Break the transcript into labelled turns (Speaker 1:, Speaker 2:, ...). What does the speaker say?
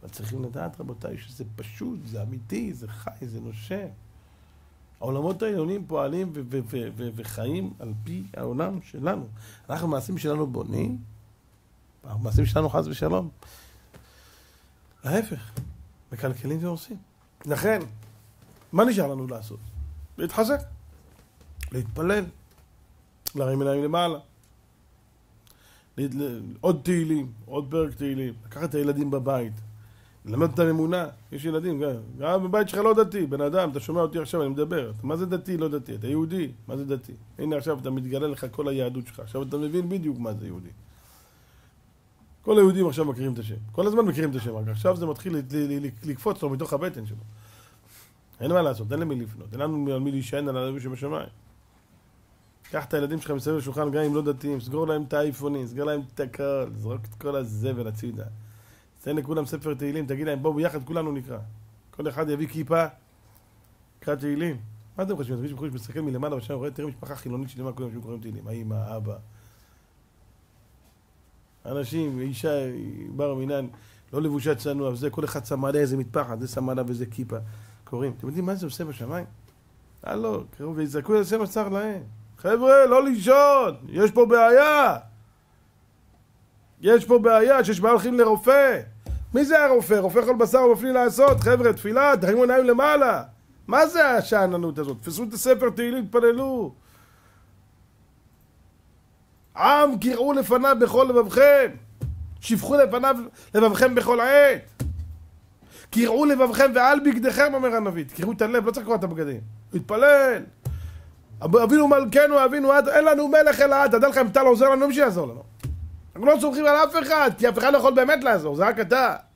Speaker 1: אבל צריכים לדעת, רבותיי, שזה פשוט, זה אמיתי, זה חי, זה נושם. העולמות העליונים פועלים וחיים על פי העולם שלנו. אנחנו מעשים שלנו בונים, המעשים שלנו חס ושלום. להפך, מקלקלים והורסים. לכן, מה נשאר לנו לעשות? להתחזק, להתפלל, להרים עיניים למעלה, עוד תהילים, עוד פרק תהילים, לקחת את הילדים בבית, ללמד את האמונה. יש ילדים, גם בבית שלך לא דתי, בן אדם, אתה שומע אותי עכשיו, אני מדבר, מה זה דתי, לא דתי, אתה יהודי, מה זה דתי? הנה עכשיו אתה מתגלה לך כל היהדות שלך, עכשיו אתה מבין בדיוק מה זה יהודי. כל היהודים עכשיו מכירים את השם, כל הזמן מכירים את השם, עכשיו זה מתחיל לקפוץ לו מתוך הבטן שלו. אין מה לעשות, אין למי לפנות, אין לנו על מי להישען על אבינו שבשמיים. קח את הילדים שלך מסביב לשולחן, גם אם לא דתיים, סגור להם את האייפונים, סגור להם את הכל, זרוק את כל הזבל הצידה. תן לכולם ספר תהילים, תגיד להם בואו ביחד כולנו נקרא. כל אחד יביא כיפה, קרא תהילים. מה אתם חושבים? מישהו מסתכל מלמעלה ושם רואה, תראה משפחה חילונית שלמה כולם שקוראים תהילים, האמא, האבא. אנשים, אישה, בר מינן, לא לבושת צנוע, וזה כל אחד שם עליה איזה מטפחת, זה שם עליה ואיזה כיפה. קוראים. אתם יודעים מה זה עושה בשמיים? לא, קראו ויזעקו על שם הצער להם. חבר'ה, לא לישון, יש פה בעיה. יש פה בעיה, שיש בעיה הולכים לרופא. מי זה הרופא? רופא כל בשר הוא מפליא לעשות. חבר'ה, תפילה, תרימו עיניים למעלה. מה זה השאננות הזאת? תפסו את הספר תהילים, תפללו. עם קראו לפניו בכל לבבכם. שפכו לפניו לבבכם בכל עת. קראו לבבכם ועל בגדיכם, אומר הנביא. קראו את הלב, לא צריך לקרוא את הבגדים. להתפלל. אבינו מלכנו, אבינו עד, אין לנו מלך אלא עד. תדע לכם, טל עוזר לנו, לא בשביל לעזור לנו. אנחנו לא סומכים על אף אחד, כי אף אחד לא יכול באמת לעזור, זה רק אתה.